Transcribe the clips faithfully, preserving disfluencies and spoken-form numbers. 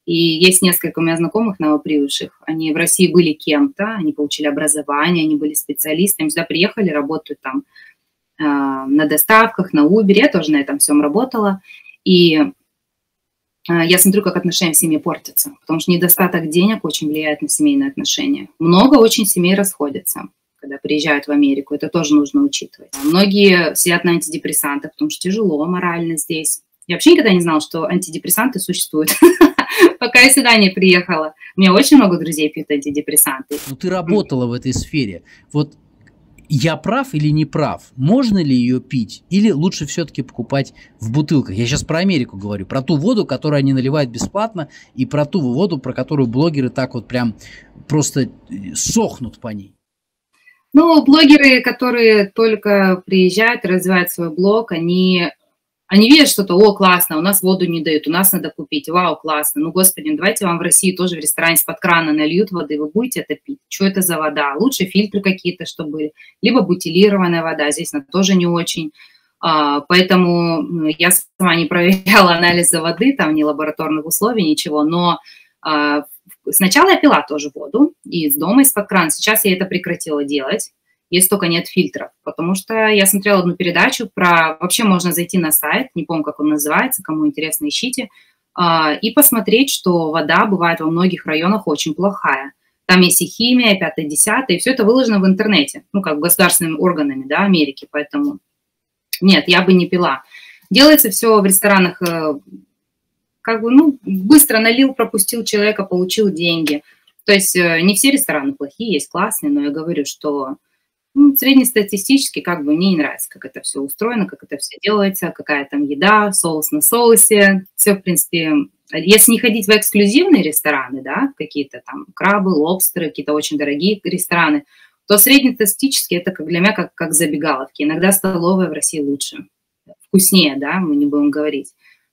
И есть несколько у меня знакомых новоприбывших. Они в России были кем-то, они получили образование, они были специалистами, сюда приехали, работают там э, на доставках, на Uber. Я тоже на этом всем работала. И э, я смотрю, как отношения в семье портятся, потому что недостаток денег очень влияет на семейные отношения. Много очень семей расходятся, когда приезжают в Америку. Это тоже нужно учитывать. Многие сидят на антидепрессантах, потому что тяжело морально здесь. Я вообще никогда не знала, что антидепрессанты существуют, пока я сюда не приехала. У меня очень много друзей пьют антидепрессанты. Ну, ты работала в этой сфере. Вот я прав или не прав? Можно ли ее пить? Или лучше все-таки покупать в бутылках? Я сейчас про Америку говорю. Про ту воду, которую они наливают бесплатно, и про ту воду, про которую блогеры так вот прям просто сохнут по ней. Ну, блогеры, которые только приезжают, развивают свой блог, они... Они видят что-то, о, классно, у нас воду не дают, у нас надо купить, вау, классно. Ну, господи, давайте вам в России тоже в ресторане из-под крана нальют воды, вы будете это пить? Что это за вода? Лучше фильтры какие-то, чтобы были. Либо бутилированная вода, здесь она тоже не очень. А, поэтому я сама не проверяла анализы воды, там ни лабораторных условий, ничего, но а, сначала я пила тоже воду из дома, из-под крана. Сейчас я это прекратила делать. Если только нет фильтров, потому что я смотрела одну передачу про... Вообще можно зайти на сайт, не помню, как он называется, кому интересно, ищите, и посмотреть, что вода бывает во многих районах очень плохая. Там есть и химия, пятое, десятое, и все это выложено в интернете, ну, как государственными органами, да, Америки, поэтому нет, я бы не пила. Делается все в ресторанах, как бы, ну, быстро налил, пропустил человека, получил деньги. То есть не все рестораны плохие, есть классные, но я говорю, что... Ну, среднестатистически, как бы, мне не нравится, как это все устроено, как это все делается, какая там еда, соус на соусе. Все, в принципе, если не ходить в эксклюзивные рестораны, да, какие-то там крабы, лобстеры, какие-то очень дорогие рестораны, то среднестатистически это как для меня как, как забегаловки. Иногда столовая в России лучше, вкуснее, да, мы не будем говорить.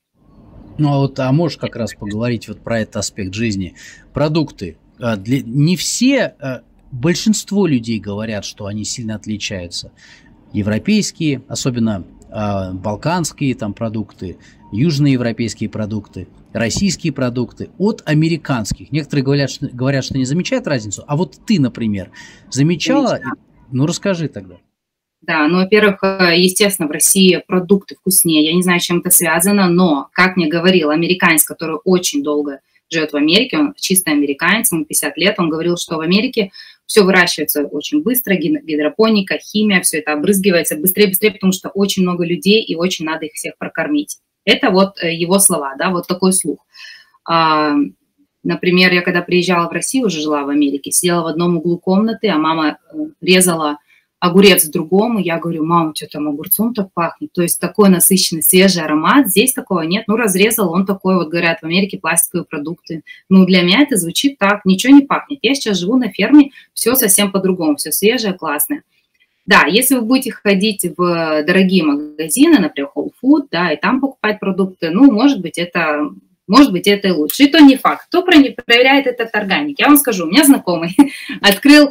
Ну, а вот, а можешь как раз поговорить вот про этот аспект жизни? Продукты. Для, не все... Большинство людей говорят, что они сильно отличаются. Европейские, особенно э, балканские там продукты, южноевропейские продукты, российские продукты от американских. Некоторые говорят, что, говорят, что не замечают разницу. А вот ты, например, замечала? Замечаю. Ну, расскажи тогда. Да, ну, во-первых, естественно, в России продукты вкуснее. Я не знаю, с чем это связано, но, как мне говорил американец, который очень долго живет в Америке, он чисто американец, ему пятьдесят лет, он говорил, что в Америке все выращивается очень быстро, гидропоника, химия, все это обрызгивается быстрее-быстрее, потому что очень много людей и очень надо их всех прокормить. Это вот его слова, да, вот такой слух. А, например, я когда приезжала в Россию, уже жила в Америке, сидела в одном углу комнаты, а мама резала огурец в другом, и я говорю, мама, что там огурцом так пахнет? То есть такой насыщенный, свежий аромат, здесь такого нет. Ну, разрезал, он такой, вот говорят, в Америке пластиковые продукты. Ну, для меня это звучит так, ничего не пахнет. Я сейчас живу на ферме, все совсем по-другому, все свежее, классное. Да, если вы будете ходить в дорогие магазины, например, Whole Foods, да, и там покупать продукты, ну, может быть, это... Может быть, это и лучше. И то не факт. Кто проверяет этот органик? Я вам скажу, у меня знакомый открыл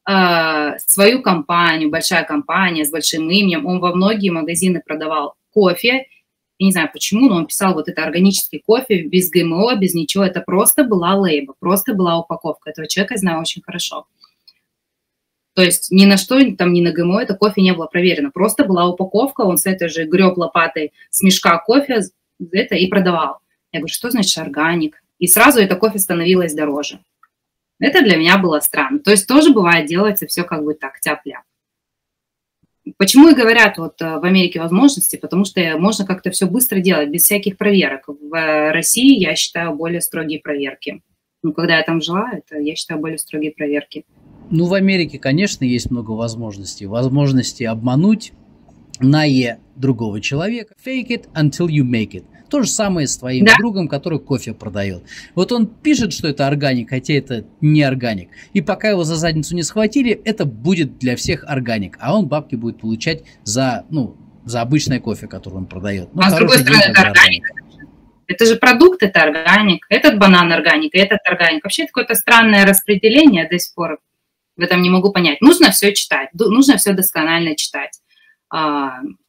свою компанию, большая компания с большим именем, он во многие магазины продавал кофе, я не знаю почему, но он писал вот это органический кофе, без ГМО, без ничего, это просто была лейба, просто была упаковка, этого человека я знаю очень хорошо. То есть ни на что, там, ни на ГМО это кофе не было проверено, просто была упаковка, он с этой же греб лопатой с мешка кофе это и продавал. Я говорю, что значит органик? И сразу это кофе становилось дороже. Это для меня было странно. То есть тоже бывает, делается все как бы так, тяп-ляп. Почему и говорят вот в Америке возможности? Потому что можно как-то все быстро делать, без всяких проверок. В России, я считаю, более строгие проверки. Ну, когда я там жила, это, я считаю, более строгие проверки. Ну, в Америке, конечно, есть много возможностей. Возможности обмануть, на другого человека. Fake it until you make it. То же самое с твоим да. другом, который кофе продает. Вот он пишет, что это органик, хотя это не органик. И пока его за задницу не схватили, это будет для всех органик. А он бабки будет получать за, ну, за обычное кофе, которое он продает. Ну, а с другой стороны, это органик. Это же продукт, это органик. Этот банан органик, этот органик. Вообще это какое-то странное распределение до сих пор. В этом не могу понять. Нужно все читать, нужно все досконально читать.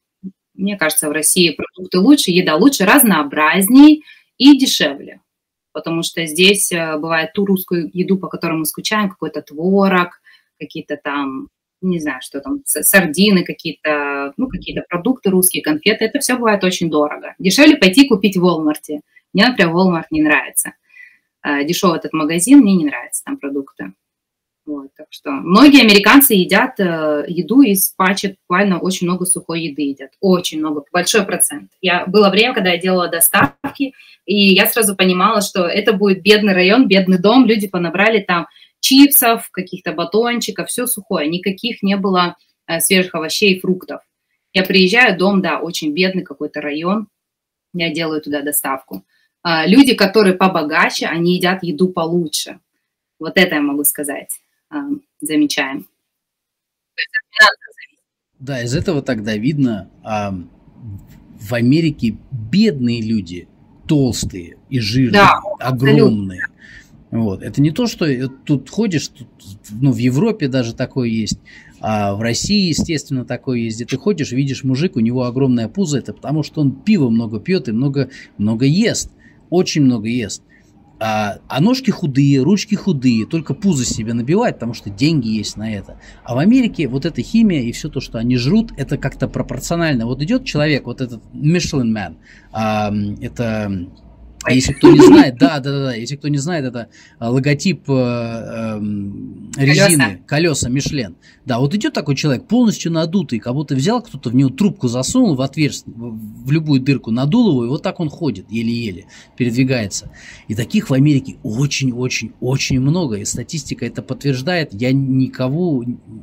Мне кажется, в России продукты лучше, еда лучше, разнообразней и дешевле. потому что здесь бывает ту русскую еду, по которой мы скучаем, какой-то творог, какие-то там, не знаю, что там, сардины какие-то, ну, какие-то продукты русские, конфеты, это все бывает очень дорого. Дешевле пойти купить в Walmart. Мне, например, Walmart не нравится. Дешевый этот магазин, мне не нравятся там продукты. Вот, так что многие американцы едят э, еду из пачек, буквально очень много сухой еды едят, очень много, большой процент. Я, было время, когда я делала доставки, и я сразу понимала, что это будет бедный район, бедный дом, люди понабрали там чипсов, каких-то батончиков, все сухое, никаких не было э, свежих овощей и фруктов. Я приезжаю, дом, да, очень бедный какой-то район, я делаю туда доставку. Э, люди, которые побогаче, они едят еду получше. Вот это я могу сказать. Замечаем. Да, из этого тогда видно, а, в Америке бедные люди, толстые и жирные, да, огромные. Вот. Это не то, что тут ходишь, тут, ну, в Европе даже такое есть, а в России, естественно, такое есть, где ты ходишь, видишь мужик, у него огромное пузо, это потому что он пиво много пьет и много, много ест, очень много ест. А, а ножки худые, ручки худые, только пузо себе набивает, потому что деньги есть на это. А в Америке вот эта химия и все то, что они жрут, это как-то пропорционально. Вот идет человек, вот этот Michelin Man, а, это... Если кто не знает, да, да, да, да, если кто не знает, это логотип э, э, резины, колеса, колеса Мишлен. Да, вот идет такой человек, полностью надутый, как будто взял кто-то в него трубку засунул в отверстие, в любую дырку, надул его, и вот так он ходит, еле-еле, передвигается. И таких в Америке очень-очень-очень много, и статистика это подтверждает. Я никого,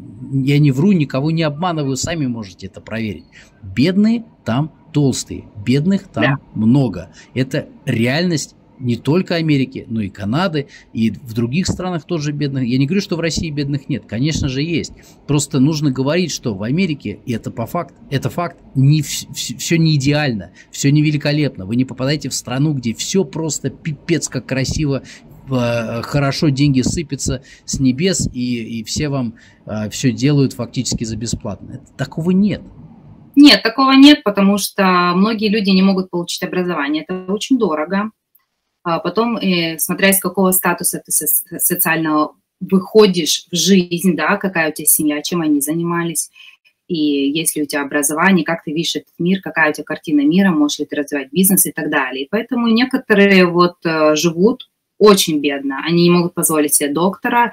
я не вру, никого не обманываю, сами можете это проверить. Бедные там толстые, бедных там да. много. Это реальность не только Америки, но и Канады, и в других странах тоже бедных. Я не говорю, что в России бедных нет, конечно же есть. Просто нужно говорить, что в Америке, и это по факту, это факт, не, все не идеально, все не великолепно. Вы не попадаете в страну, где все просто пипец как красиво, хорошо, деньги сыпятся с небес, и, и все вам все делают фактически за бесплатно. Это, такого нет. Нет, такого нет, потому что многие люди не могут получить образование. Это очень дорого. А потом, э, смотря из какого статуса ты со- социального выходишь в жизнь, да, какая у тебя семья, чем они занимались, и есть ли у тебя образование, как ты видишь этот мир, какая у тебя картина мира, можешь ли ты развивать бизнес и так далее. И поэтому некоторые вот э, живут очень бедно. Они не могут позволить себе доктора,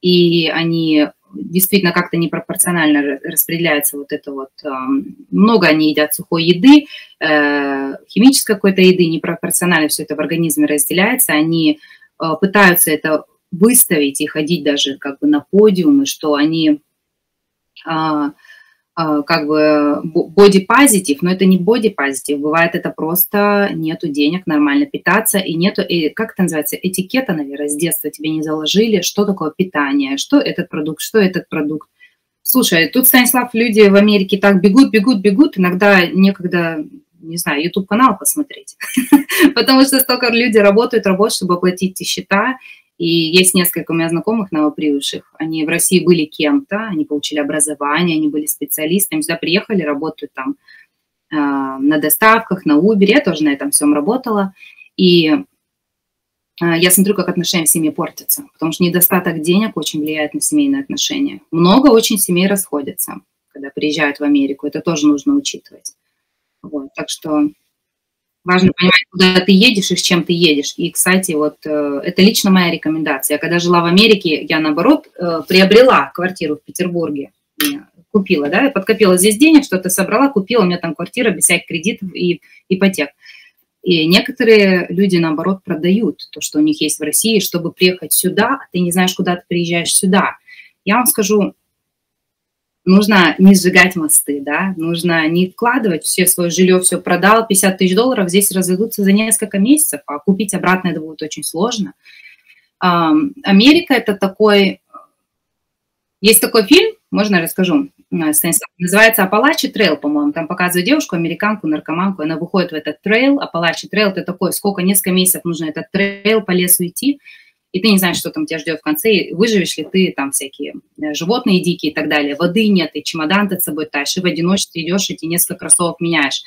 и они... действительно как-то непропорционально распределяется вот это вот. Много они едят сухой еды, химической какой-то еды, непропорционально все это в организме разделяется. Они пытаются это выставить и ходить даже как бы на подиумы, что они как бы body-positive, но это не body-positive, бывает это просто нету денег нормально питаться, и нету, и, как это называется, этикета, наверное, с детства тебе не заложили, что такое питание, что этот продукт, что этот продукт. Слушай, тут, Станислав, люди в Америке так бегут, бегут, бегут, иногда некогда, не знаю, YouTube-канал посмотреть, потому что столько люди работают, работают, чтобы оплатить эти счета. И есть несколько у меня знакомых новоприбывших. Они в России были кем-то, они получили образование, они были специалистами, сюда приехали, работают там э, на доставках, на Uber. Я тоже на этом всем работала. И э, я смотрю, как отношения в семье портятся, потому что недостаток денег очень влияет на семейные отношения. Много очень семей расходятся, когда приезжают в Америку. Это тоже нужно учитывать. Вот, так что... важно понимать, куда ты едешь и с чем ты едешь. И, кстати, вот э, это лично моя рекомендация. Я когда жила в Америке, я, наоборот, э, приобрела квартиру в Петербурге. Я купила, да, я подкопила здесь денег, что-то собрала, купила, у меня там квартира без всяких кредитов и ипотек. И некоторые люди, наоборот, продают то, что у них есть в России, чтобы приехать сюда, а ты не знаешь, куда ты приезжаешь сюда. Я вам скажу, нужно не сжигать мосты, да, нужно не вкладывать все свое жилье, все продал, пятьдесят тысяч долларов, здесь разойдутся за несколько месяцев, а купить обратно это будет очень сложно. Америка – это такой… Есть такой фильм, можно я расскажу, Станислав, называется «Апалачи трейл», по-моему, там показывают девушку, американку, наркоманку, она выходит в этот трейл, Апалачи трейл – это такой, сколько, несколько месяцев нужно этот трейл по лесу идти, и ты не знаешь, что там тебя ждет в конце, выживешь ли ты, там всякие животные дикие и так далее, воды нет, и чемодан ты с собой тащишь, и в одиночестве идешь, эти несколько кроссовок меняешь.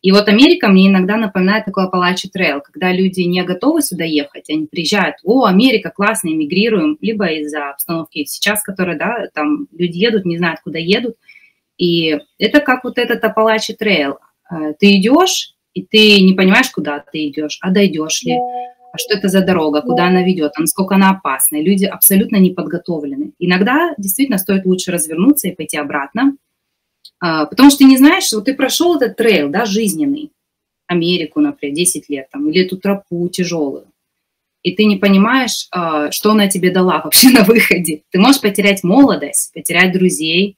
И вот Америка мне иногда напоминает такой Appalachian Trail, когда люди не готовы сюда ехать, они приезжают, о, Америка, классно, эмигрируем, либо из-за обстановки сейчас, которая, да, там люди едут, не знают, куда едут. И это как вот этот Appalachian Trail. Ты идешь, и ты не понимаешь, куда ты идешь, а дойдешь ли, а что это за дорога, куда она ведет, а насколько она опасна. И люди абсолютно не подготовлены. Иногда действительно стоит лучше развернуться и пойти обратно, потому что ты не знаешь, что ты прошел этот трейл, да, жизненный, Америку, например, десять лет, там, или эту тропу тяжелую, и ты не понимаешь, что она тебе дала вообще на выходе. Ты можешь потерять молодость, потерять друзей.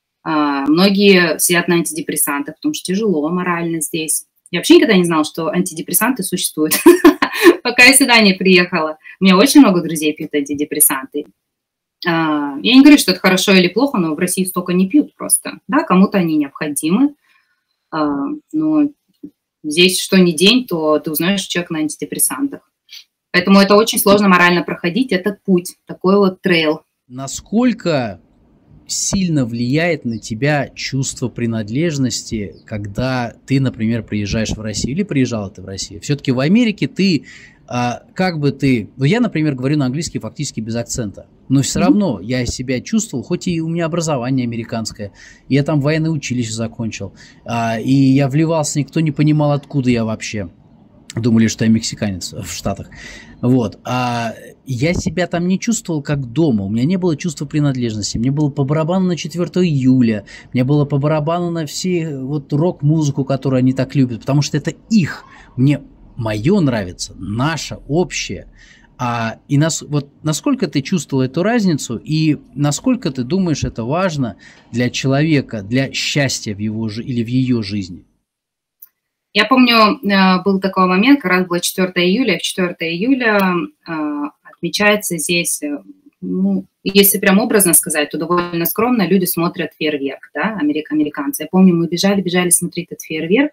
Многие сидят на антидепрессантах, потому что тяжело морально здесь. Я вообще никогда не знала, что антидепрессанты существуют, пока я сюда не приехала. У меня очень много друзей пьют антидепрессанты. Я не говорю, что это хорошо или плохо, но в России столько не пьют просто. Да, кому-то они необходимы. Но здесь что ни день, то ты узнаешь, что человек на антидепрессантах. Поэтому это очень сложно морально проходить, этот путь, такой вот трейл. Насколько сильно влияет на тебя чувство принадлежности, когда ты, например, приезжаешь в Россию или приезжала ты в Россию? Все-таки в Америке ты, а, как бы ты... Ну, я, например, говорю на английский фактически без акцента, но все mm-hmm. равно я себя чувствовал, хоть и у меня образование американское, я там военное училище закончил, а, и я вливался, никто не понимал, откуда я вообще. Думали, что я мексиканец в Штатах. Вот. А я себя там не чувствовал как дома. У меня не было чувства принадлежности. Мне было по барабану на четвёртое июля. Мне было по барабану на все вот рок-музыку, которую они так любят. Потому что это их. Мне мое нравится, наше, общее. А, и нас, вот насколько ты чувствовал эту разницу, и насколько ты думаешь, это важно для человека, для счастья в его или в ее жизни? Я помню, был такой момент, как раз было четвёртое июля. четвёртое июля отмечается здесь, ну, если прям образно сказать, то довольно скромно люди смотрят фейерверк, да, американцы. Я помню, мы бежали, бежали смотреть этот фейерверк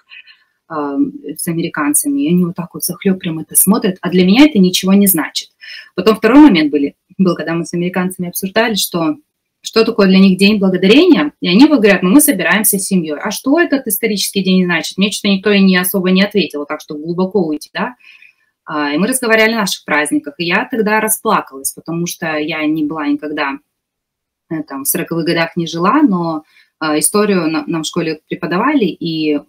с американцами, и они вот так вот захлеб прям это смотрят, а для меня это ничего не значит. Потом второй момент были, был, когда мы с американцами обсуждали, что... что такое для них День Благодарения, и они вот говорят, ну, мы собираемся с семьей. А что этот исторический день значит? Мне что-то никто и не особо не ответил, так что глубоко уйти, да. И мы разговаривали о наших праздниках, и я тогда расплакалась, потому что я не была никогда, там, в сороковых годах не жила, но историю нам в школе преподавали, и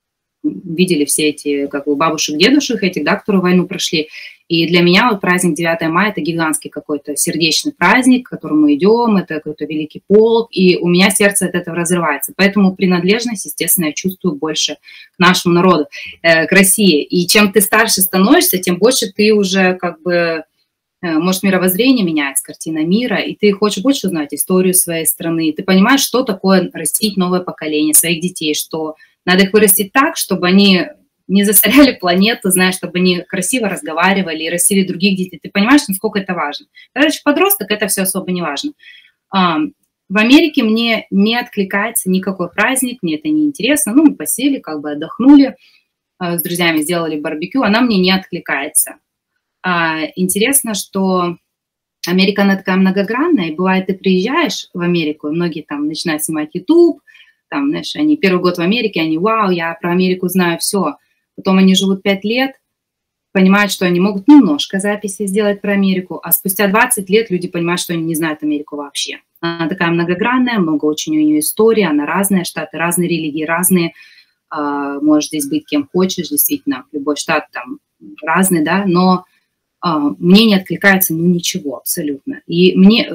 видели все эти, как бы, бабушек, дедушек этих, да, которые войну прошли. И для меня вот праздник девятое мая – это гигантский какой-то сердечный праздник, к которому мы идем, это какой-то великий полк, и у меня сердце от этого разрывается. Поэтому принадлежность, естественно, я чувствую больше к нашему народу, э, к России. И чем ты старше становишься, тем больше ты уже, как бы, э, может, мировоззрение меняется, картина мира, и ты хочешь больше узнать историю своей страны. Ты понимаешь, что такое растить новое поколение, своих детей, что надо их вырастить так, чтобы они не засоряли планету, знаешь, чтобы они красиво разговаривали и растили других детей. Ты понимаешь, насколько это важно. Когда ты подросток, это все особо не важно. В Америке мне не откликается никакой праздник, мне это не интересно. Ну, мы посели, как бы отдохнули, с друзьями сделали барбекю, она мне не откликается. Интересно, что Америка, она такая многогранная, и бывает, ты приезжаешь в Америку, многие там начинают снимать YouTube, там, знаешь, они первый год в Америке, они, вау, я про Америку знаю все. Потом они живут пять лет, понимают, что они могут немножко записи сделать про Америку, а спустя двадцать лет люди понимают, что они не знают Америку вообще. Она такая многогранная, много очень у нее истории, она разная, штаты разные, религии разные, а, можешь здесь быть кем хочешь, действительно, любой штат там разный, да, но а, мне не откликается, ну, ничего абсолютно. И мне...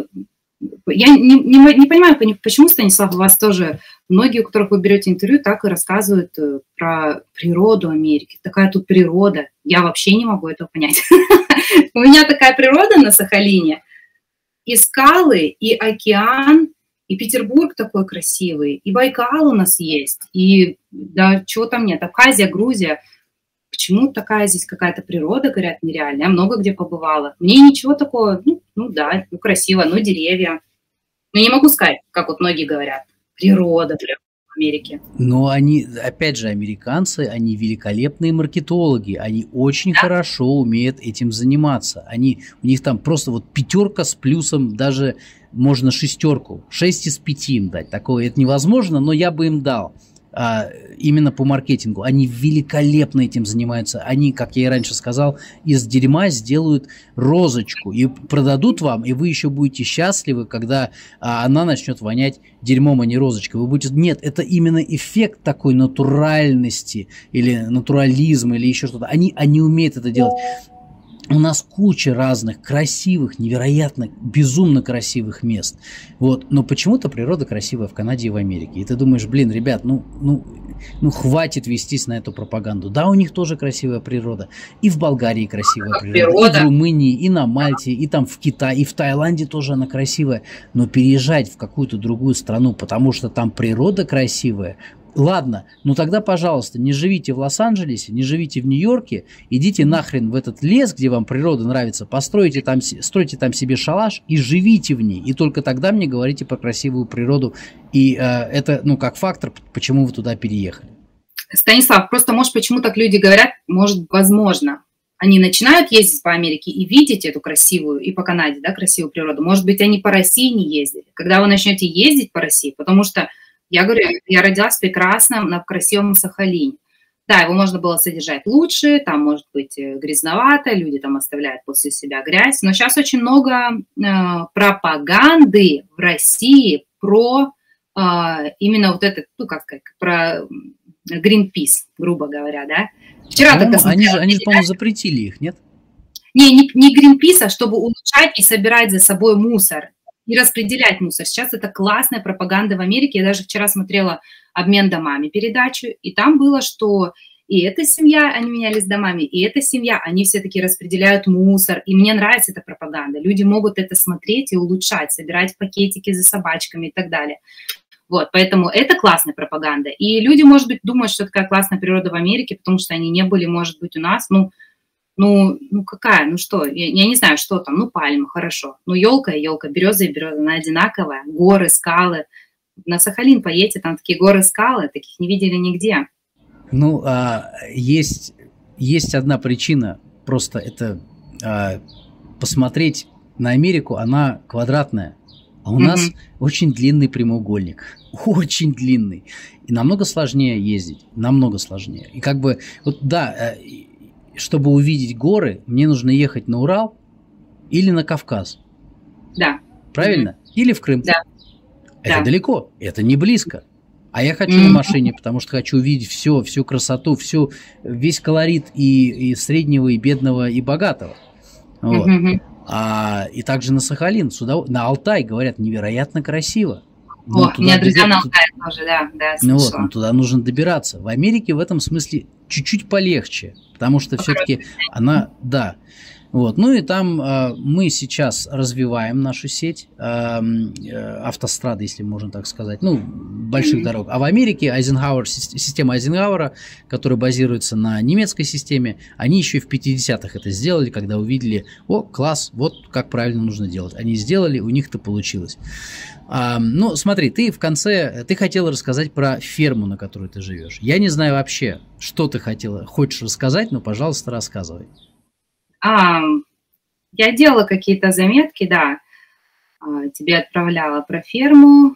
Я не, не, не понимаю, почему, Станислав, у вас тоже многие, у которых вы берете интервью, так и рассказывают про природу Америки. Такая тут природа. Я вообще не могу этого понять. У меня такая природа на Сахалине. И скалы, и океан, и Петербург такой красивый, и Байкал у нас есть, и да, чего там нет, Абхазия, Грузия. Почему такая здесь какая-то природа, говорят, нереальная? Я много где побывала. Мне ничего такого, ну, ну да, ну красиво, ну деревья. Но не могу сказать, как вот многие говорят, природа прям в Америке. Но они, опять же, американцы, они великолепные маркетологи, они очень да? хорошо умеют этим заниматься. Они, у них там просто вот пятерка с плюсом, даже можно шестерку, шесть из пяти им дать. Такое это невозможно, но я бы им дал. а, именно по маркетингу. Они великолепно этим занимаются. Они, как я и раньше сказал, из дерьма сделают розочку и продадут вам, и вы еще будете счастливы, когда а, она начнет вонять дерьмом, а не розочкой. Вы будете... Нет, это именно эффект такой натуральности или натурализма или еще что-то. Они, они умеют это делать. У нас куча разных красивых, невероятно, безумно красивых мест. Вот. Но почему-то природа красивая в Канаде и в Америке. И ты думаешь, блин, ребят, ну, ну, ну хватит вестись на эту пропаганду. Да, у них тоже красивая природа. И в Болгарии красивая природа, природа. И в Румынии, и на Мальте, и там в Китае, и в Таиланде тоже она красивая. Но переезжать в какую-то другую страну, потому что там природа красивая, ладно, ну тогда, пожалуйста, не живите в Лос-Анджелесе, не живите в Нью-Йорке, идите нахрен в этот лес, где вам природа нравится, постройте там, стройте там себе шалаш и живите в ней. И только тогда мне говорите про красивую природу. И э, это, ну, как фактор, почему вы туда переехали. Станислав, просто, может, почему так люди говорят, может, возможно, они начинают ездить по Америке и видеть эту красивую, и по Канаде, да, красивую природу. Может быть, они по России не ездили. Когда вы начнете ездить по России, потому что я говорю, я родилась в прекрасном, на красивом Сахалине. Да, его можно было содержать лучше, там может быть грязновато, люди там оставляют после себя грязь. Но сейчас очень много э, пропаганды в России про э, именно вот этот, ну как сказать, про Greenpeace, грубо говоря, да. Вчера ну, так они же, они же, по-моему, запретили их, нет? Не, не, не Greenpeace, а чтобы улучшать и собирать за собой мусор. И распределять мусор. Сейчас это классная пропаганда в Америке. Я даже вчера смотрела «Обмен домами» передачу, и там было, что и эта семья, они менялись домами, и эта семья, они все-таки распределяют мусор. И мне нравится эта пропаганда. Люди могут это смотреть и улучшать, собирать пакетики за собачками и так далее. Вот, поэтому это классная пропаганда. И люди, может быть, думают, что такая классная природа в Америке, потому что они не были, может быть, у нас, ну, Ну, ну какая, ну что, я, я не знаю, что там, ну пальма, хорошо. Ну елка и елка, береза и береза, она одинаковая, горы, скалы. На Сахалин поедете, там такие горы, скалы, таких не видели нигде. Ну, а, есть, есть одна причина, просто это а, посмотреть на Америку, она квадратная, а у mm-hmm. нас очень длинный прямоугольник, очень длинный. И намного сложнее ездить, намного сложнее. И как бы, вот да, чтобы увидеть горы, мне нужно ехать на Урал или на Кавказ. Да. Правильно? Mm-hmm. Или в Крым. Да. Это да. далеко, это не близко. А я хочу mm-hmm. на машине, потому что хочу увидеть все, всю красоту, всю, весь колорит и, и среднего, и бедного, и богатого. Вот. Mm-hmm. А, и также на Сахалин, сюда, на Алтай, говорят, невероятно красиво. Но О, у меня друзья на Алтае тоже, да, да, ну вот, но туда нужно добираться. В Америке в этом смысле чуть-чуть полегче, потому что все-таки она, да. Вот. Ну и там э, мы сейчас развиваем нашу сеть э, э, автострады, если можно так сказать, ну, больших mm-hmm. дорог. А в Америке Eisenhower, система Eisenhower, которая базируется на немецкой системе, они еще и в пятидесятых это сделали, когда увидели, о, класс, вот как правильно нужно делать. Они сделали, у них это получилось. А, ну, смотри, ты в конце, ты хотела рассказать про ферму, на которой ты живешь. Я не знаю вообще, что ты хотела, хочешь рассказать, но, пожалуйста, рассказывай. А, я делала какие-то заметки, да, тебе отправляла про ферму.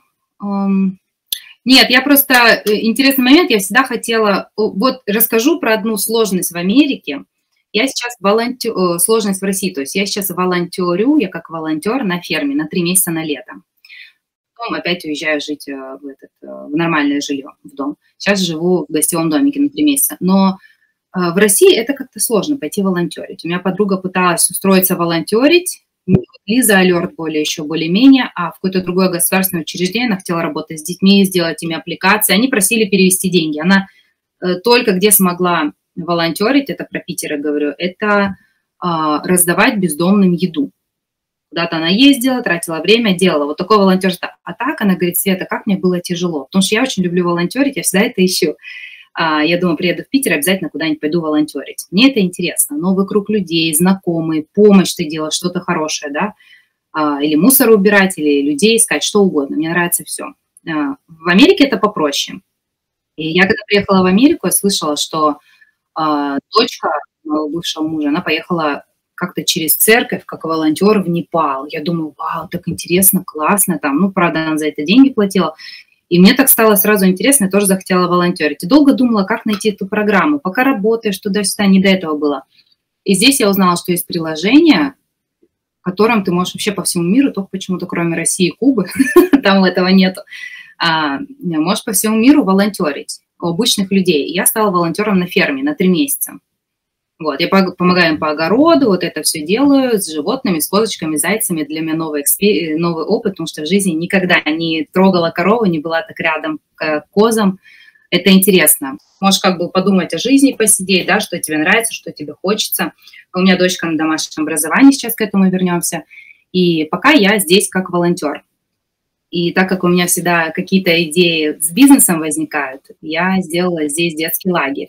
Нет, я просто, интересный момент, я всегда хотела, вот расскажу про одну сложность в Америке. Я сейчас волонтер, сложность в России, то есть я сейчас волонтерю, я как волонтер на ферме на три месяца на лето. Потом опять уезжаю жить в, этот, в нормальное жилье, в дом. Сейчас живу в гостевом домике на три месяца, но в России это как-то сложно пойти волонтерить. У меня подруга пыталась устроиться волонтерить, Лиза Алерт более еще более-менее, а в какое-то другое государственное учреждение она хотела работать с детьми, сделать им аппликации. Они просили перевести деньги. Она э, только где смогла волонтерить, это про Питер я говорю, это э, раздавать бездомным еду. Куда-то она ездила, тратила время, делала вот такое волонтерство. А так она говорит, Света, как мне было тяжело. Потому что я очень люблю волонтерить, я всегда это ищу. Я думаю, приеду в Питер, обязательно куда-нибудь пойду волонтерить. Мне это интересно. Новый круг людей, знакомые, помощь ты делаешь, что-то хорошее, да? Или мусор убирать, или людей искать, что угодно. Мне нравится все. В Америке это попроще. И я когда приехала в Америку, я слышала, что дочка моего бывшего мужа, она поехала как-то через церковь, как волонтер в Непал. Я думаю, вау, так интересно, классно там. Ну, правда, она за это деньги платила. И мне так стало сразу интересно, я тоже захотела волонтерить. И долго думала, как найти эту программу. Пока работаешь туда-сюда, не до этого было. И здесь я узнала, что есть приложение, в котором ты можешь вообще по всему миру, только почему-то кроме России и Кубы, там этого нету, а, можешь по всему миру волонтерить у обычных людей. И я стала волонтером на ферме на три месяца. Вот, я помогаю им по огороду, вот это все делаю с животными, с козочками, зайцами. Для меня новый, экспер... новый опыт, потому что в жизни никогда не трогала корову, не была так рядом к козам. Это интересно. Можешь как бы подумать о жизни, посидеть, да, что тебе нравится, что тебе хочется. У меня дочка на домашнем образовании, сейчас к этому вернемся. И пока я здесь как волонтер. И так как у меня всегда какие-то идеи с бизнесом возникают, я сделала здесь детский лагерь.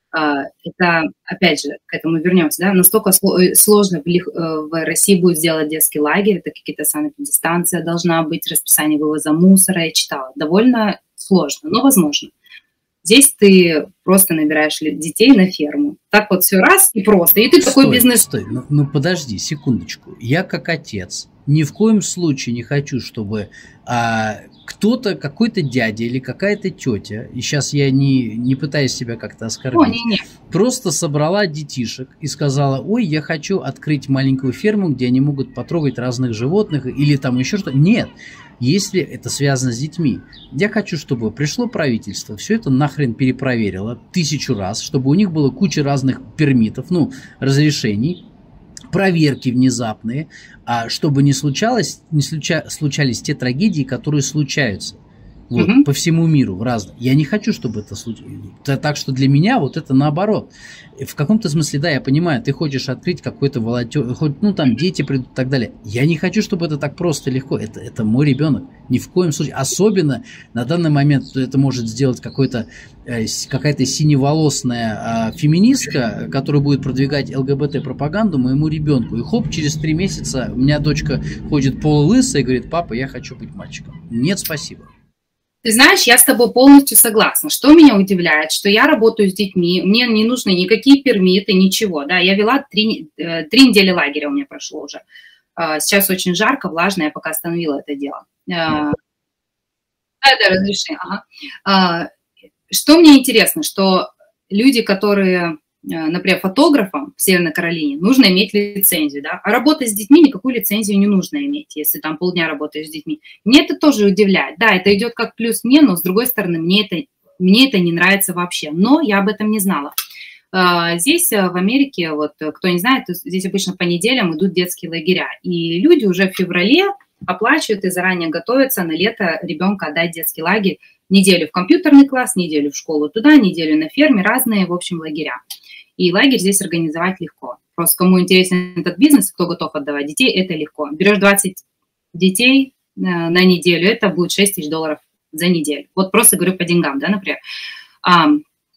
Это, опять же, к этому вернемся, да, настолько сложно в России будет сделать детский лагерь, это какие-то санэпидстанция должна быть, расписание вывоза мусора, я читала, довольно сложно, но возможно. Здесь ты просто набираешь детей на ферму. Так вот все раз и просто. И ты стой, такой бизнес... Стой, ну, ну подожди, секундочку. Я как отец ни в коем случае не хочу, чтобы а, кто-то, какой-то дядя или какая-то тетя, и сейчас я не, не пытаюсь себя как-то оскорбить, О, не, не. просто собрала детишек и сказала, ой, я хочу открыть маленькую ферму, где они могут потрогать разных животных или там еще что-то. Нет. Если это связано с детьми, я хочу, чтобы пришло правительство, все это нахрен перепроверило тысячу раз, чтобы у них было куча разных пермитов, ну, разрешений, проверки внезапные, а чтобы не случалось, не случа, случались те трагедии, которые случаются. Вот, mm-hmm. по всему миру, в разных. Я не хочу, чтобы это случилось. Так что для меня вот это наоборот. В каком-то смысле, да, я понимаю, ты хочешь открыть какой-то волонтер, хоть, ну там дети придут и так далее. Я не хочу, чтобы это так просто легко. Это, это мой ребенок. Ни в коем случае. Особенно на данный момент это может сделать какой-то, э, какая-то синеволосная э, феминистка, которая будет продвигать ЛГБТ-пропаганду моему ребенку. И хоп, через три месяца у меня дочка ходит полулысая и говорит, папа, я хочу быть мальчиком. Нет, спасибо. Ты знаешь, я с тобой полностью согласна. Что меня удивляет, что я работаю с детьми, мне не нужны никакие пермиты, ничего. Да, я вела три, три недели лагеря, у меня прошло уже. Сейчас очень жарко, влажно, я пока остановила это дело. Да, да, разреши. Ага. Что мне интересно, что люди, которые, например, фотографам в Северной Каролине, нужно иметь лицензию, да, а работать с детьми никакую лицензию не нужно иметь, если там полдня работаешь с детьми. Мне это тоже удивляет. Да, это идет как плюс мне, но с другой стороны, мне это, мне это не нравится вообще. Но я об этом не знала. Здесь, в Америке, вот кто не знает, здесь обычно по неделям идут детские лагеря. И люди уже в феврале оплачивают и заранее готовятся на лето ребенка отдать в детский лагерь. Неделю в компьютерный класс, неделю в школу туда, неделю на ферме, разные, в общем, лагеря. И лагерь здесь организовать легко. Просто кому интересен этот бизнес, кто готов отдавать детей, это легко. Берешь двадцать детей на неделю, это будет шесть тысяч долларов за неделю. Вот просто говорю по деньгам, да, например. А,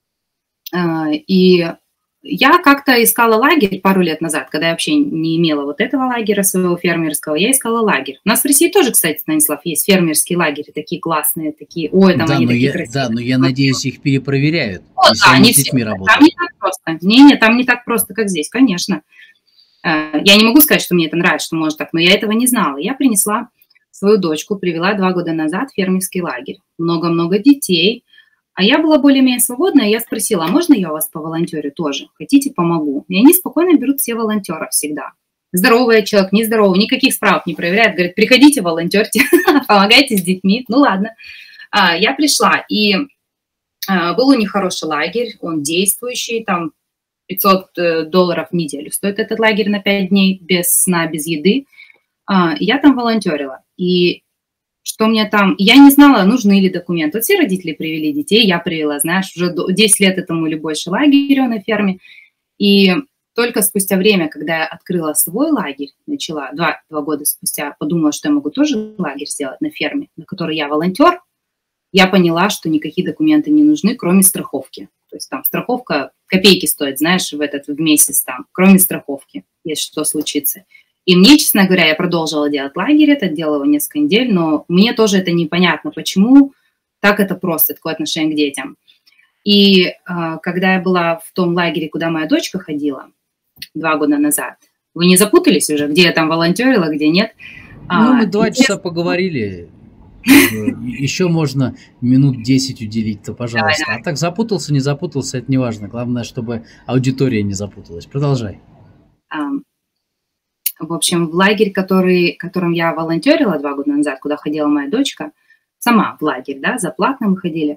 а, и я как-то искала лагерь пару лет назад, когда я вообще не имела вот этого лагеря своего фермерского, я искала лагерь. У нас в России тоже, кстати, Станислав, есть фермерские лагеря, такие классные, такие, ой, там да, они такие я, красивые. Да, но я надеюсь, их перепроверяют, О, если да, они не с детьми все. работают. Там не так просто. Не-не, там не так просто, как здесь, конечно. Я не могу сказать, что мне это нравится, что может так, но я этого не знала. Я принесла свою дочку, привела два года назад в фермерский лагерь. Много-много детей. А я была более-менее свободная, я спросила, а можно я у вас по волонтерю тоже? Хотите, помогу? И они спокойно берут все волонтера всегда. Здоровый человек, нездоровый, никаких справок не проверяют. Говорят, приходите, волонтерьте, помогайте с детьми. Ну ладно. Я пришла, и был у них хороший лагерь, он действующий, там пятьсот долларов в неделю стоит этот лагерь на пять дней, без сна, без еды. Я там волонтерила. И что мне там... Я не знала, нужны ли документы. Вот все родители привели детей, я привела, знаешь, уже десять лет этому или больше лагерю на ферме. И только спустя время, когда я открыла свой лагерь, начала, два, два года спустя, подумала, что я могу тоже лагерь сделать на ферме, на которой я волонтер, я поняла, что никакие документы не нужны, кроме страховки. То есть там страховка копейки стоит, знаешь, в этот в месяц там, кроме страховки, если что случится. И мне, честно говоря, я продолжила делать лагерь, это делала его несколько недель, но мне тоже это непонятно, почему так это просто, такое отношение к детям. И э, когда я была в том лагере, куда моя дочка ходила два года назад, вы не запутались уже, где я там волонтерила, где нет? Ну, мы два часа поговорили. Еще можно минут десять уделить-то, пожалуйста. Давай, А так запутался, не запутался, это не важно. Главное, чтобы аудитория не запуталась. Продолжай. давай. В общем, в лагерь, который, которым я волонтерила два года назад, куда ходила моя дочка, сама в лагерь, да, за платно мы ходили.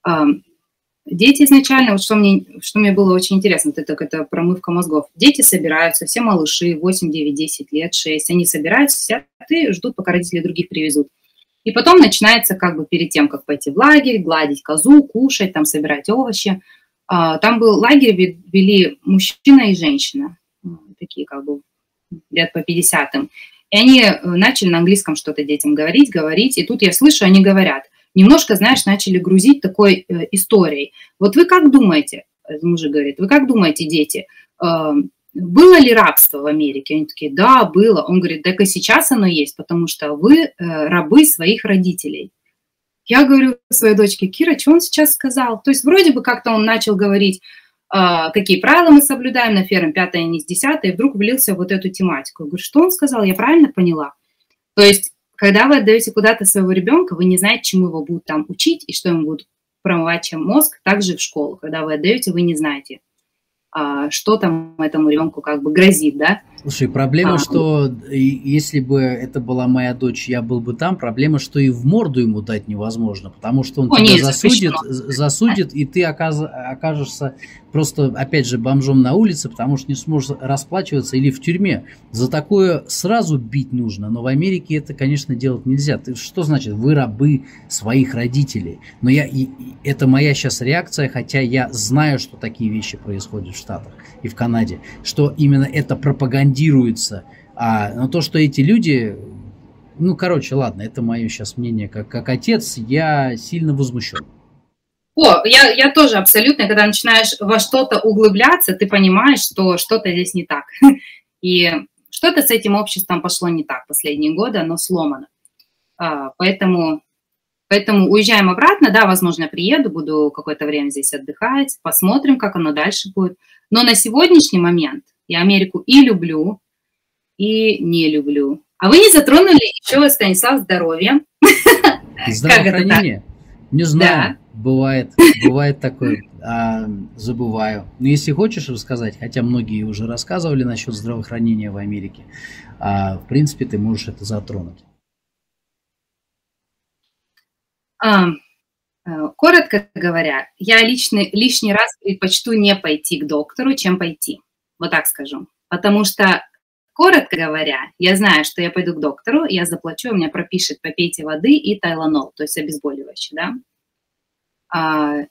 Дети изначально, вот что мне, что мне было очень интересно, это, это промывка мозгов. Дети собираются, все малыши, восемь, девять, десять лет, шесть, они собираются, сидят и ждут, пока родители других привезут. И потом начинается как бы перед тем, как пойти в лагерь, гладить козу, кушать, там собирать овощи. Там был лагерь, вели мужчина и женщина, такие как бы лет по пятидесятым. И они начали на английском что-то детям говорить, говорить. И тут я слышу, они говорят, немножко, знаешь, начали грузить такой э, историей. Вот вы как думаете, мужик говорит, вы как думаете, дети, э, было ли рабство в Америке? Они такие, да, было. Он говорит, так и сейчас оно есть, потому что вы э, рабы своих родителей. Я говорю своей дочке, Кира, что он сейчас сказал? То есть вроде бы как-то он начал говорить, какие правила мы соблюдаем на ферме, пятое, не с десятой, и вдруг влился в вот эту тематику. Я говорю, что он сказал, я правильно поняла? То есть, когда вы отдаете куда-то своего ребенка, вы не знаете, чему его будут там учить, и что ему будут промывать чем мозг, также в школу. Когда вы отдаете, вы не знаете, что там этому ребенку как бы грозит, да? Слушай, проблема, а, что если бы это была моя дочь, я был бы там, проблема, что и в морду ему дать невозможно, потому что он О, тебя нет, засудит, засудит, и ты оказ, окажешься просто, опять же, бомжом на улице, потому что не сможешь расплачиваться, или в тюрьме. За такое сразу бить нужно, но в Америке это, конечно, делать нельзя. Ты, что значит, вы рабы своих родителей? Но я, и, это моя сейчас реакция, хотя я знаю, что такие вещи происходят в Штатах и в Канаде, что именно это пропагандируется. А, но то, что эти люди... Ну, короче, ладно, это мое сейчас мнение как, как отец, я сильно возмущен. О, я, я тоже абсолютно, когда начинаешь во что-то углубляться, ты понимаешь, что что-то здесь не так. И что-то с этим обществом пошло не так последние годы, оно сломано. А, поэтому, поэтому уезжаем обратно, да, возможно, я приеду, буду какое-то время здесь отдыхать, посмотрим, как оно дальше будет. Но на сегодняшний момент я Америку и люблю, и не люблю. А вы не затронули еще, Станислав, здоровье? Здравоохранение? Не знаю. Да. Бывает, бывает такое, а, забываю. Но если хочешь рассказать, хотя многие уже рассказывали насчет здравоохранения в Америке, а, в принципе, ты можешь это затронуть. А, коротко говоря, я личный, лишний раз предпочту не пойти к доктору, чем пойти. Вот так скажу. Потому что, коротко говоря, я знаю, что я пойду к доктору, я заплачу, у меня пропишет попейте воды и тайланол, то есть обезболивающее, да. А,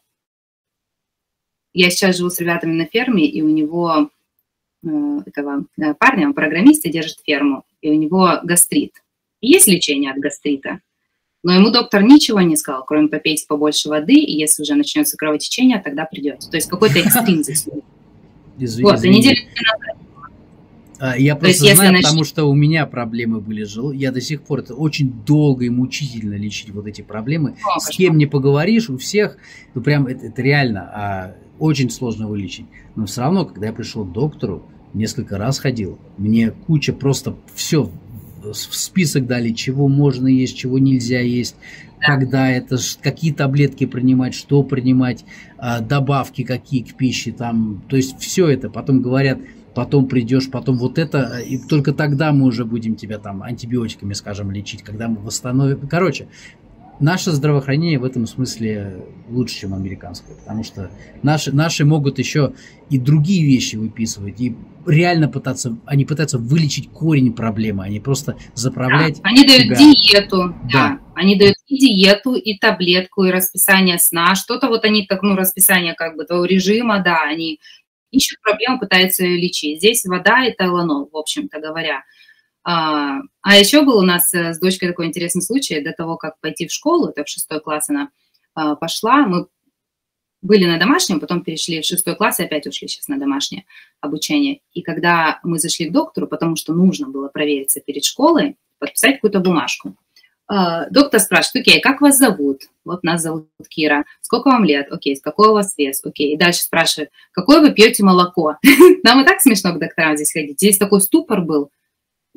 я сейчас живу с ребятами на ферме, и у него, этого парня, он программист и держит ферму, и у него гастрит. И есть лечение от гастрита, но ему доктор ничего не сказал, кроме попейте побольше воды, и если уже начнется кровотечение, тогда придете. То есть какой-то экстрим здесь. Вот, за неделю назад. Я просто есть, знаю, потому нач... что у меня проблемы были с желудком. Я до сих пор, это очень долго и мучительно лечить вот эти проблемы. О, с кем не поговоришь, у всех, ну прям это, это реально а, очень сложно вылечить. Но все равно, когда я пришел к доктору, несколько раз ходил, мне куча просто все в список дали, чего можно есть, чего нельзя есть, да. Когда это, какие таблетки принимать, что принимать, а, добавки какие к пище, там, то есть все это. Потом говорят, потом придешь, потом вот это, и только тогда мы уже будем тебя там антибиотиками, скажем, лечить, когда мы восстановим. Короче, наше здравоохранение в этом смысле лучше, чем американское, потому что наши, наши могут еще и другие вещи выписывать, и реально пытаться, они пытаются вылечить корень проблемы, они просто заправлять. Да, они дают себя. диету, да. да, они дают и диету, и таблетку, и расписание сна, что-то вот они так, ну, расписание как бы твоего режима, да, они ищут проблему, пытаются ее лечить. Здесь вода и тайланол, в общем-то говоря. А, а еще был у нас с дочкой такой интересный случай. До того, как пойти в школу, это в шестой класс она а, пошла, мы были на домашнем, потом перешли в шестой класс и опять ушли сейчас на домашнее обучение. И когда мы зашли к доктору, потому что нужно было провериться перед школой, подписать какую-то бумажку, доктор спрашивает, окей, как вас зовут? Вот нас зовут Кира. Сколько вам лет? Окей, какой у вас вес? Окей. И дальше спрашивает, какое вы пьете молоко? Нам и так смешно к докторам здесь ходить. Здесь такой ступор был.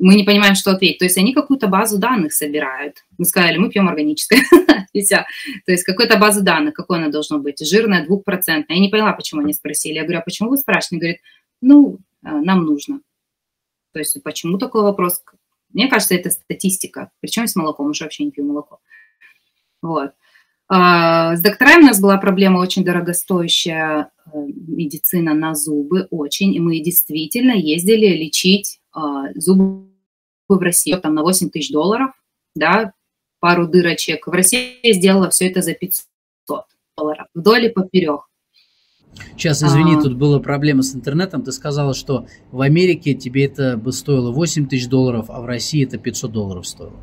мы не понимаем, что ответить. То есть они какую-то базу данных собирают. Мы сказали, мы пьем органическое. И все. То есть какую-то базу данных, какое она должно быть? Жирная, двухпроцентная. Я не поняла, почему они спросили. Я говорю, а почему вы спрашиваете? Они говорят, ну, нам нужно. То есть почему такой вопрос? Мне кажется, это статистика. Причем с молоком, уже вообще не пью молоко. Вот. С докторами у нас была проблема очень дорогостоящая медицина на зубы, очень. И мы действительно ездили лечить зубы в России там на восемь тысяч долларов, да, пару дырочек. В России я сделала все это за пятьсот долларов, вдоль и поперек. Сейчас, извини, а... тут была проблема с интернетом. Ты сказала, что в Америке тебе это бы стоило восемь тысяч долларов, а в России это пятьсот долларов стоило.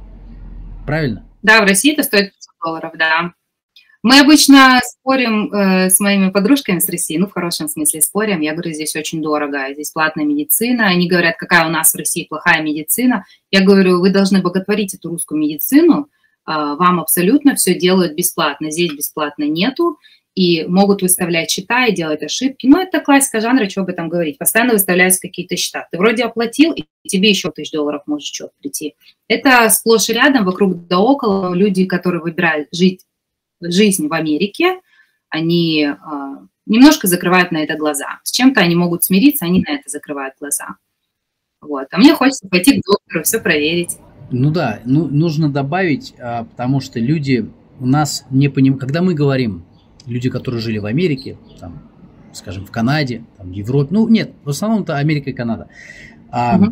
Правильно? Да, в России это стоит пятьсот долларов, да. Мы обычно спорим э, с моими подружками с России, ну, в хорошем смысле спорим. Я говорю, здесь очень дорого, здесь платная медицина. Они говорят, какая у нас в России плохая медицина. Я говорю, вы должны боготворить эту русскую медицину. Э, вам абсолютно все делают бесплатно. Здесь бесплатно нету. И могут выставлять счета и делать ошибки. Но это классика жанра, что об этом говорить. Постоянно выставляются какие-то счета. Ты вроде оплатил, и тебе еще тысяч долларов может счет прийти. Это сплошь и рядом, вокруг да около. Люди, которые выбирают жить жизнь в Америке, они э, немножко закрывают на это глаза. С чем-то они могут смириться, они на это закрывают глаза. Вот. А мне хочется пойти к доктору, все проверить. Ну да, ну, нужно добавить, а, потому что люди у нас не понимают, когда мы говорим, люди, которые жили в Америке, там, скажем, в Канаде, там, в Европе, ну нет, в основном-то Америка и Канада, а, угу.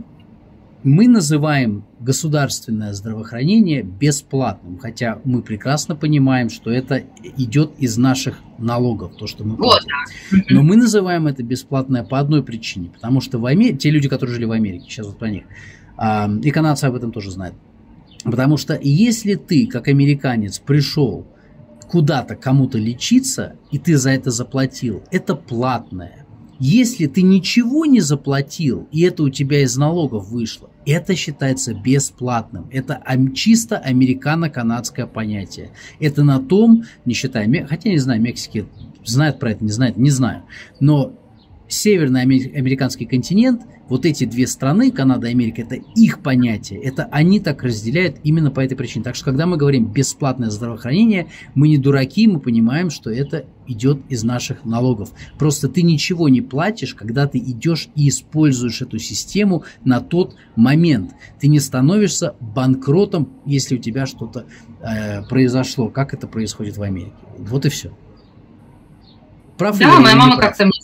мы называем государственное здравоохранение бесплатным, хотя мы прекрасно понимаем, что это идет из наших налогов, то, что мы платим. Вот. Но мы называем это бесплатное по одной причине, потому что в Америке, те люди, которые жили в Америке, сейчас вот про них, а, и канадцы об этом тоже знают, потому что если ты, как американец, пришел куда-то кому-то лечиться, и ты за это заплатил, это платное. Если ты ничего не заплатил, и это у тебя из налогов вышло, это считается бесплатным. Это чисто американо-канадское понятие. Это на том, не считая, хотя не знаю, Мексики знают про это, не знают, не знаю. Но северный американский континент, вот эти две страны, Канада и Америка, это их понятие. Это они так разделяют именно по этой причине. Так что, когда мы говорим бесплатное здравоохранение, мы не дураки, мы понимаем, что это идет из наших налогов. Просто ты ничего не платишь, когда ты идешь и используешь эту систему на тот момент. Ты не становишься банкротом, если у тебя что-то э, произошло, как это происходит в Америке. Вот и все. Прав да, моя мама как-то мне...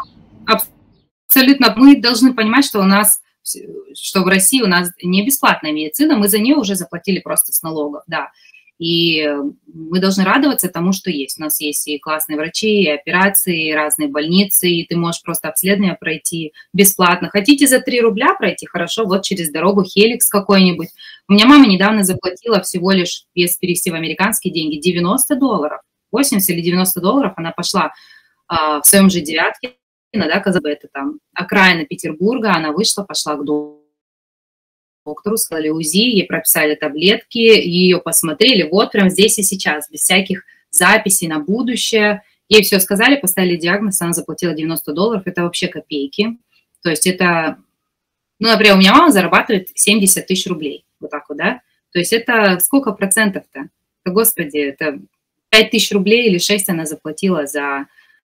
Абсолютно. Мы должны понимать, что у нас, что в России у нас не бесплатная медицина, мы за нее уже заплатили просто с налогов, да. И мы должны радоваться тому, что есть. У нас есть и классные врачи, и операции, и разные больницы, и ты можешь просто обследование пройти бесплатно. Хотите за три рубля пройти? Хорошо, вот через дорогу Хеликс какой-нибудь. У меня мама недавно заплатила всего лишь, если перевести в американские деньги, девяносто долларов. восемьдесят или девяносто долларов она пошла а, в своем же девятке, да, казалось бы, это там окраина Петербурга, она вышла, пошла к доктору, сказали УЗИ, ей прописали таблетки, ее посмотрели, вот прям здесь и сейчас, без всяких записей на будущее. Ей все сказали, поставили диагноз, она заплатила девяносто долларов, это вообще копейки. То есть это, ну, например, у меня мама зарабатывает семьдесят тысяч рублей, вот так вот, да. То есть это сколько процентов-то? Да, господи, это пять тысяч рублей или шесть она заплатила за...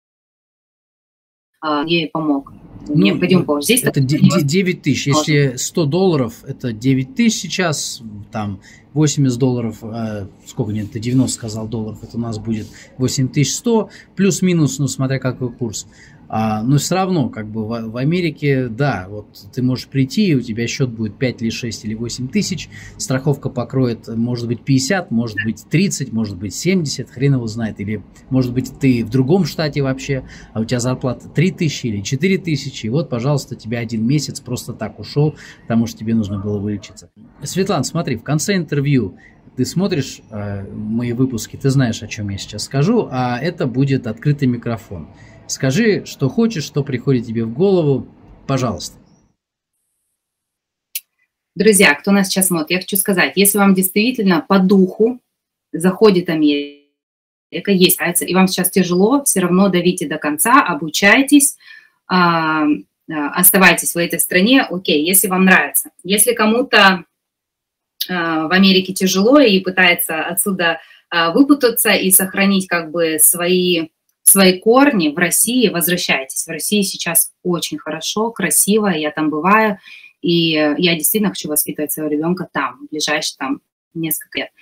ей помог. Ну, необходимо помощь. Здесь это девять тысяч. Если сто долларов, это девять тысяч сейчас, там восемьдесят долларов, э, сколько нет, ты девяносто сказал долларов, это у нас будет восемь тысяч сто, плюс-минус, ну, смотря какой курс. А, но все равно, как бы в, в Америке, да, вот ты можешь прийти, и у тебя счет будет пять или шесть или восемь тысяч, страховка покроет, может быть, пятьдесят, может быть, тридцать, может быть, семьдесят, хрен его знает, или, может быть, ты в другом штате вообще, а у тебя зарплата три тысячи или четыре тысячи, и вот, пожалуйста, тебя один месяц просто так ушел, потому что тебе нужно было вылечиться. Светлана, смотри, в конце интервью ты смотришь э, мои выпуски, ты знаешь, о чем я сейчас скажу, а это будет открытый микрофон. Скажи, что хочешь, что приходит тебе в голову, пожалуйста. Друзья, кто нас сейчас смотрит, я хочу сказать, если вам действительно по духу заходит Америка, есть нравится, и вам сейчас тяжело, все равно давите до конца, обучайтесь, оставайтесь в этой стране, окей, если вам нравится. Если кому-то в Америке тяжело и пытается отсюда выпутаться и сохранить как бы свои, свои корни в России, возвращайтесь. В России сейчас очень хорошо, красиво, я там бываю, и я действительно хочу воспитывать своего ребенка там, в ближайшие там несколько лет.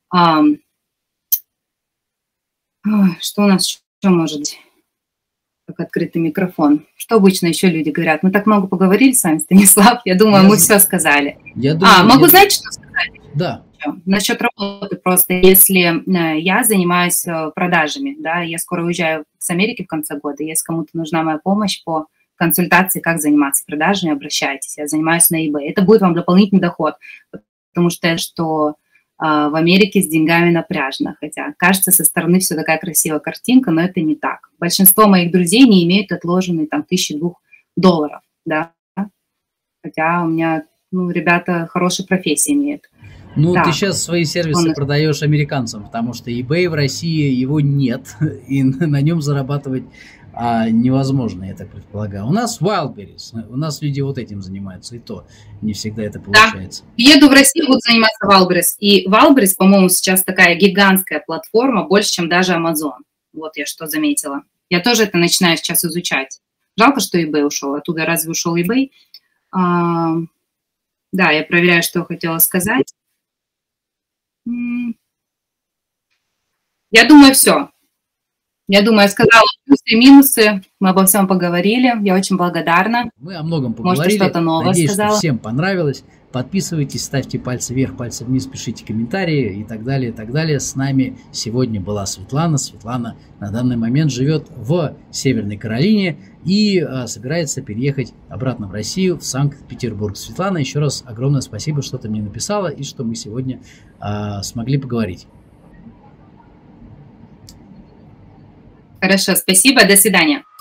Что у нас еще может быть? Как открытый микрофон. Что обычно еще люди говорят? Мы так много поговорили с вами, Станислав. Я думаю, я мы з... все сказали. Я думаю, а, могу я... знать, что сказать? Да. Насчет работы просто. Если я занимаюсь продажами, да, я скоро уезжаю с Америки в конце года, если кому-то нужна моя помощь по консультации, как заниматься продажами, обращайтесь. Я занимаюсь на eBay. Это будет вам дополнительный доход, потому что, что в Америке с деньгами напряжно, хотя кажется со стороны все такая красивая картинка, но это не так. Большинство моих друзей не имеют отложенные там тысячи-двух долларов, да, хотя у меня, ну, ребята хорошие профессии имеют. Ну, да. Ты сейчас свои сервисы Он... продаешь американцам, потому что eBay в России его нет, и на нем зарабатывать а, невозможно, я так предполагаю. У нас Wildberries, у нас люди вот этим занимаются, и то не всегда это получается. Да. Еду в Россию, буду заниматься Wildberries. И Wildberries, по-моему, сейчас такая гигантская платформа, больше, чем даже Amazon. Вот я что заметила. Я тоже это начинаю сейчас изучать. Жалко, что eBay ушел. Оттуда разве ушел eBay? А, да, я проверяю, что хотела сказать. Я думаю, все. Я думаю, я сказала плюсы и минусы, мы обо всем поговорили, я очень благодарна. Мы о многом поговорили. Может, что-то новое Надеюсь, сказала. Что всем понравилось. Подписывайтесь, ставьте пальцы вверх, пальцы вниз, пишите комментарии и так далее, и так далее. С нами сегодня была Светлана. Светлана на данный момент живет в Северной Каролине и а, собирается переехать обратно в Россию, в Санкт-Петербург. Светлана, еще раз огромное спасибо, что ты мне написала и что мы сегодня а, смогли поговорить. Хорошо, спасибо, до свидания.